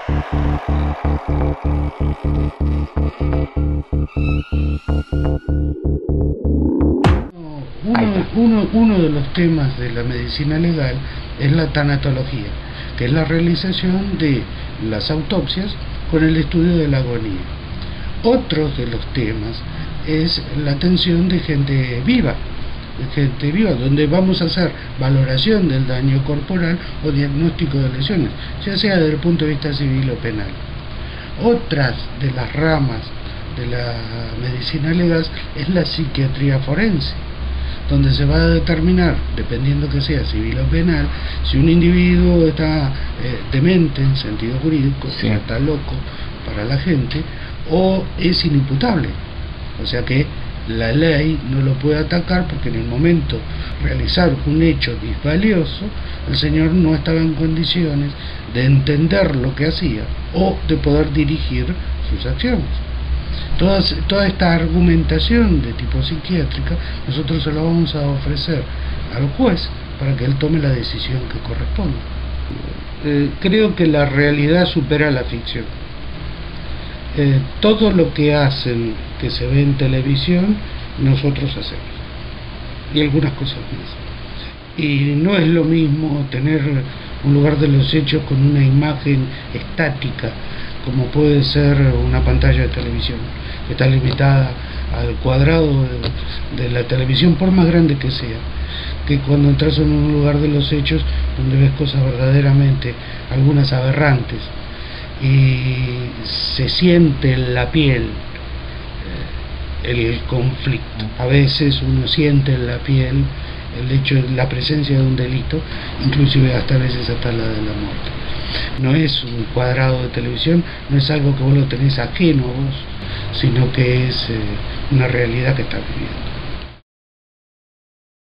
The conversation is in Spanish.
Uno de los temas de la medicina legal es la tanatología, que es la realización de las autopsias con el estudio de la agonía. Otro de los temas es la atención de gente viva, donde vamos a hacer valoración del daño corporal o diagnóstico de lesiones, ya sea desde el punto de vista civil o penal. Otras de las ramas de la medicina legal es la psiquiatría forense, donde se va a determinar, dependiendo que sea civil o penal, si un individuo está demente en sentido jurídico, sí, está loco para la gente, o es inimputable, o sea que la ley no lo puede atacar porque en el momento de realizar un hecho disvalioso, el señor no estaba en condiciones de entender lo que hacía o de poder dirigir sus acciones. Toda esta argumentación de tipo psiquiátrica nosotros se la vamos a ofrecer al juez para que él tome la decisión que corresponda. Creo que la realidad supera la ficción. Todo lo que hacen, que se ve en televisión, nosotros hacemos, y algunas cosas más. Y no es lo mismo tener un lugar de los hechos con una imagen estática, como puede ser una pantalla de televisión, que está limitada al cuadrado de la televisión, por más grande que sea, que cuando entras en un lugar de los hechos donde ves cosas verdaderamente, algunas aberrantes, y se siente en la piel el conflicto. A veces uno siente en la piel el hecho de la presencia de un delito, inclusive hasta a veces hasta la de la muerte. No es un cuadrado de televisión, no es algo que vos lo tenés ajeno a vos, sino que es una realidad que estás viviendo.